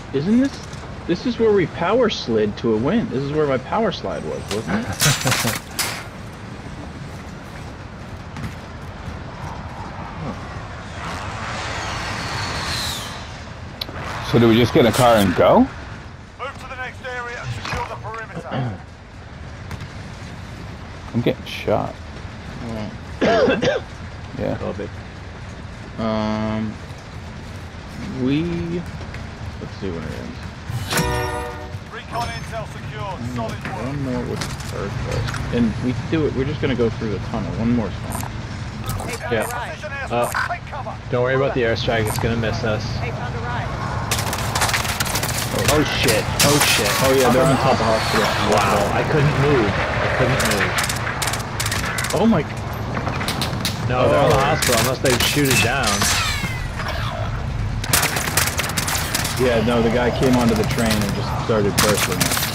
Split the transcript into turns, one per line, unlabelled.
Isn't this? This is where we power slid to a win. This is where my power slide was, wasn't it?
So do we just get a car and go?
Move to the next area and secure the perimeter.
I'm getting shot. Yeah.
Copy. Let's see when it ends.
Recon intel secured. Solid work.
One more would be perfect. And we can do it. We're just gonna go through the tunnel. One more spawn.
Yeah.
Precision airstrike. Take cover.
Don't worry about the airstrike. It's gonna miss us. Oh shit. Oh shit.
Oh yeah, they're on top of hospital.
Wow. I couldn't move.
Oh my.
No, they're on the hospital unless they shoot it down.
Yeah, no, the guy came onto the train and just started bursting it.